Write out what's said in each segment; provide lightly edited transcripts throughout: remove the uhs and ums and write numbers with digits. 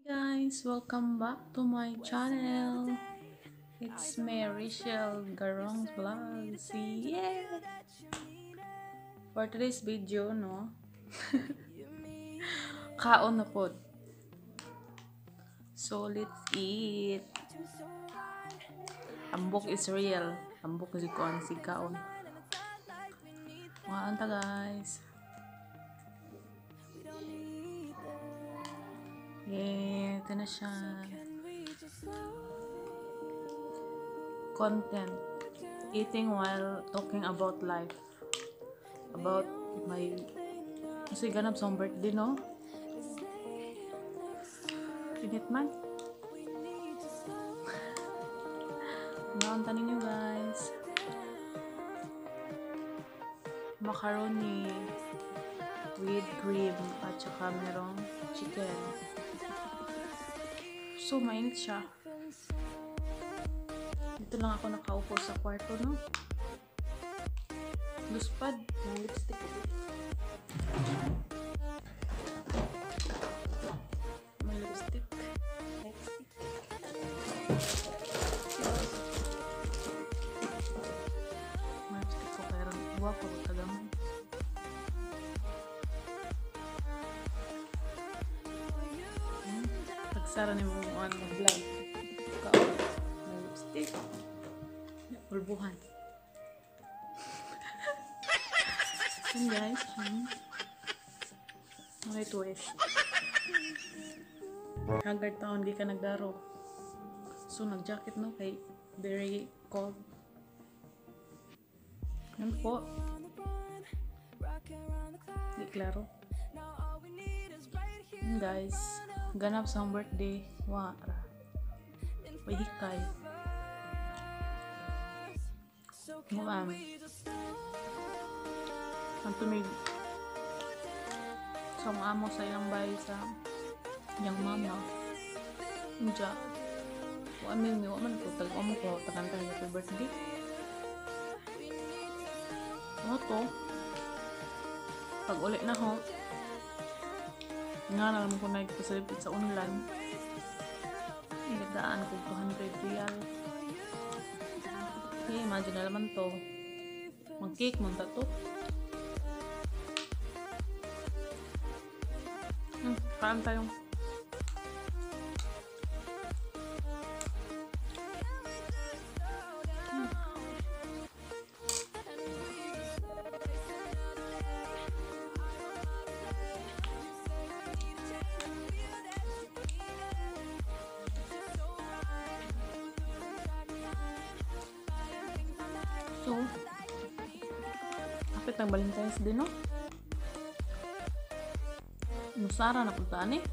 Guys, welcome back to my channel. It's me, Rachel Garong's Vlogs. Yeah! For today's video, no? Kaon na pod. So, let's eat. Ambok is real. Ambok is kuan si kaon. Mga anta guys. Yeah, ito na siya. Content. Eating while talking about life. About my... Kasi ganap sa birthday, no? Init man. Naunta ninyo guys. Macaroni with cream at saka merong chicken. So, mainit siya. Dito lang ako nakaupo sa kwarto, no? Luspad. May lipstick. May lipstick. May lipstick ko pero buwa ko tagaman. Pagsara ni mo ang vlog. May lipstick. Pulbuhan. Yan guys. Okay, twist. Haggard taon, di ka nagdaro. So, nag-jacket no, kay very cold. Yan po. Di klaro. Yan guys. Ganap sa birthday. Wara. Pahikay. Muam. Ang tumig. So, ang amo sa ilang bahay sa yang mama. Inja. Wamin man ko. Tag-amo ko. Takantay happy birthday. Ano to? Pag ulit na ho. Nga naman ko nagpasalipit sa online. Inagdaan ko 200 real. Okay, imagine na naman to. Mag-cake mo to. Kaan tayong so, kapit ng Valentine's Day, no? Nusara na puntaan eh.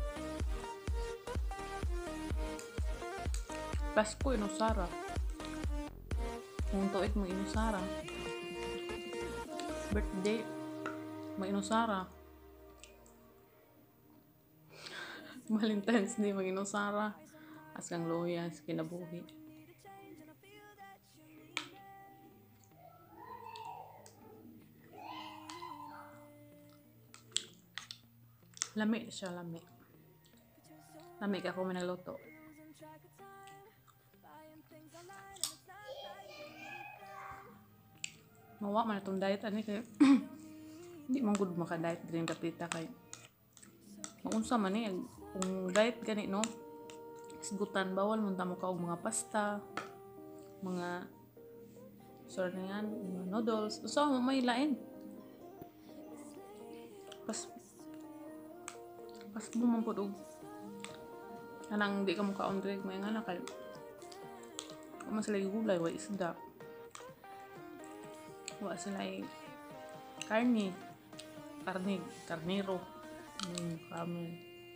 Pasko, inusara. Kung tuit mo inusara. Birthday, mainusara. Valentine's Day, mag-inusara. Asang loyas, kinabuhi. Lami siya, lami. Lami ka kung may nagluto. Mawa man itong diet, ani kay hindi man good maka-diet din kapita kay maunsa man eh, kung diet gani no, isgutan bawal munta mo ka og mga pasta, mga sorry yan, mga noodles, so may lain. Pas mo man po kanang di ka mukha on drink may nga na kay kung sila gulay wa isda wa sila karnero kamen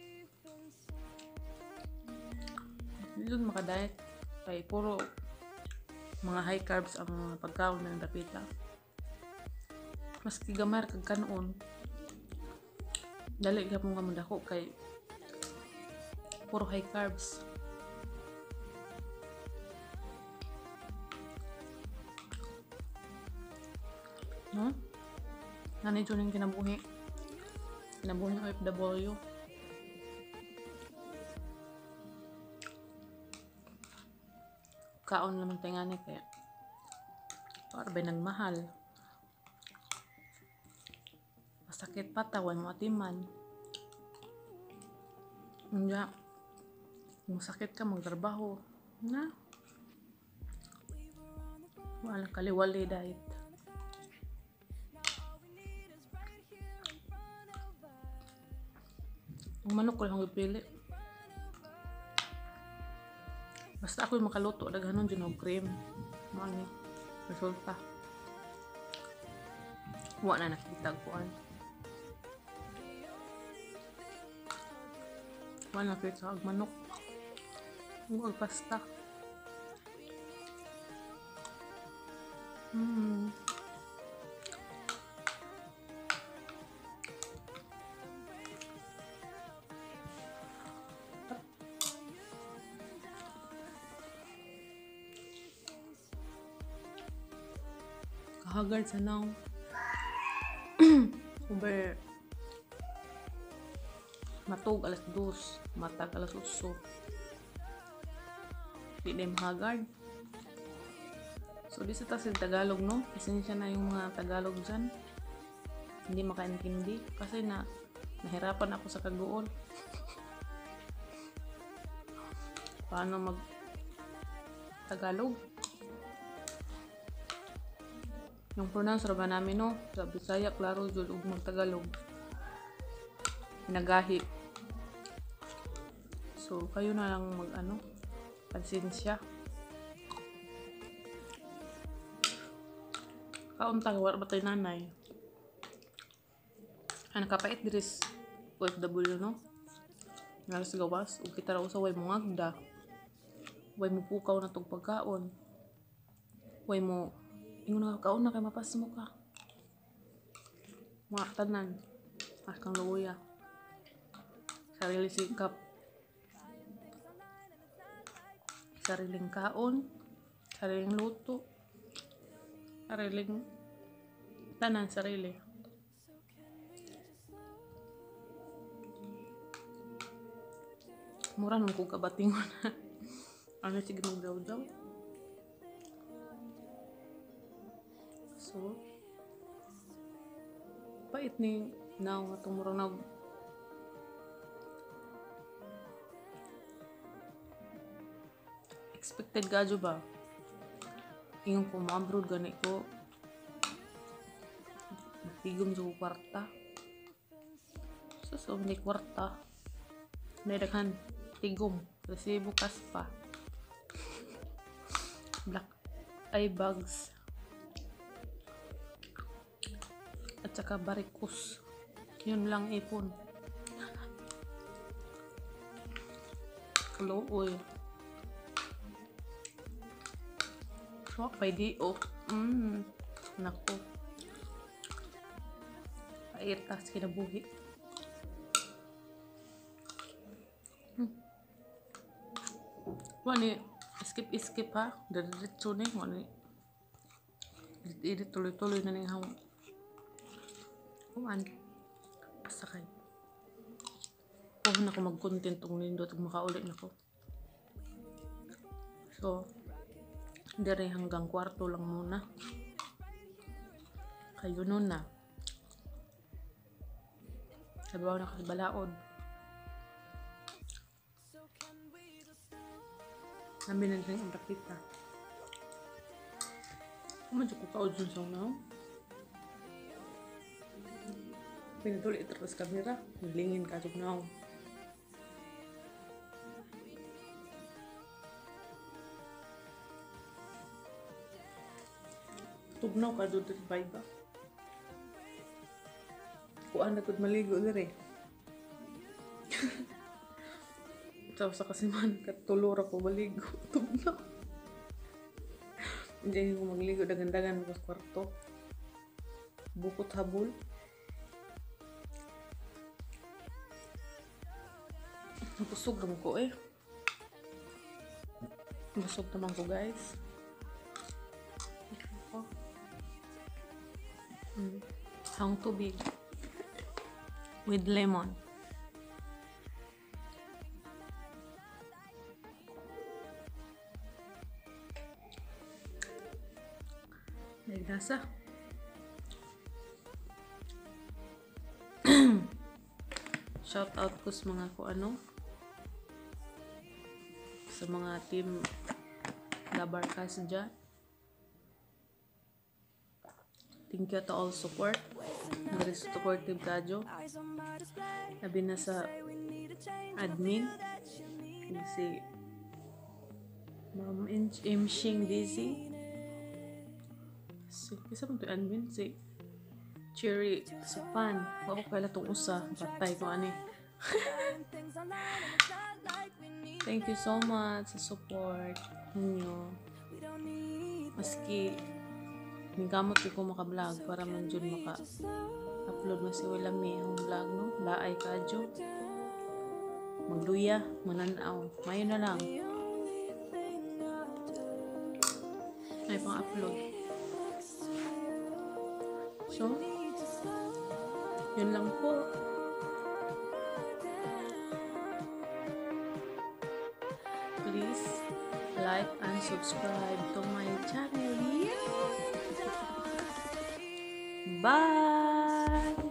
yun makadayet kay puro mga high carbs ang pagkaon ng dapita maski gamar kag kanon dali ka mong kamundako kay puro high carbs. No? Ganito yung kinabuhi ng OFW. kaon naman tayo nga kaya para ba nagmahal. Masakit pa tawan mo atiman. Nga, masakit ka magtrabaho. Na, walang kaliwali diet. Ang manok ko lang ipili. Basta ako'y makaluto, daghanon dyan og cream. Mani, resulta. Wala na nakita ko. Wala nakita og manok. Huwag pasta. Kahagard sa naw. Uber. Matug alas 2, matag alas 8. Di na mahagard. So, di sa tasin Tagalog, no? Pasensya na yung mga Tagalog dyan. Hindi makaintindi. Kasi nahirapan ako sa kaguol. Paano mag Tagalog? Yung pronounce ba namin, no? Sa Bisaya, klaro, jud ug mag-Tagalog. Nagahi. So, kayo na lang pasensya. Kauntang war ba tayo nanay? Nakapait diris OFW, no? Nga sa gawas, ug kita raw sa way mo ngagda. Way mo pukaw na tong pagkaon. Way mo ingon nga kaon na kay mapas mo ka. Mga tanan. Kang luya. Sarili sikap. Sariling kaon. Sariling luto. Sariling tanan sarili. Mura nung kong kabatingon. Ano sige magdaw-daw. So, pait ni now nga itong murang expected gadyo ba? Ingon ko ma-abroad gani ko. Tigom sa kwarta. So, may kwarta. Nadaghan tigom. Kasi bukas pa. Black eye bags. At saka barikus. Yun lang ipon. Kaluoy. Wak pay di nako. Pairtas kinabuhi. Wani skip ha. Diretso ni wani. Edit tuloy-tuloy na ning hawak. Kuan. Pasakay. Huwag na ako mag-content tong nindot at makaulit na ko. So, dari hanggang kwarto lang muna. Kayo nun na. Sabaw na kasi balaod. Namin na rin ang rakita. Kumadyo ko ka dun sa unaw. Pinatuloy ito sa kamera. Naglingin ka dun na. Tugnaw ka dun sa vibe. Kuan na kung maligo dire. Tapos sa kasiman, katulor ako maligo. Tugnaw. Hindi ko magligo dagan-dagan sa kwarto. Bukot habol. Busog naman ko eh. Busog naman ko guys. Hang tubig with lemon. Nagnasa. Shout out ko sa mga sa mga team Labarkas dyan. Thank you to all support. Very supportive kadyo. Labi na sa admin. Si Ma'am Imshing Dizzy. Kisa mo ito admin? Si Cherry Supan. Ako kaya itong usa. Patay ko ani. Thank you so much sa support ninyo. Maski gamot ko maka-vlog para man dyan maka-upload na si Wilami ang vlog, no? Laay kadyo. Magluya, mananaw. Mayo na lang. Ay pang-upload. So, yun lang po. Please like and subscribe to my channel. Bye!